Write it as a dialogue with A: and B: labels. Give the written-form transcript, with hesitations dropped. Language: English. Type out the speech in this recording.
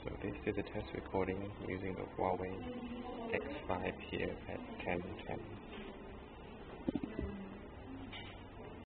A: So this is a test recording using the Huawei X5 here at 1010.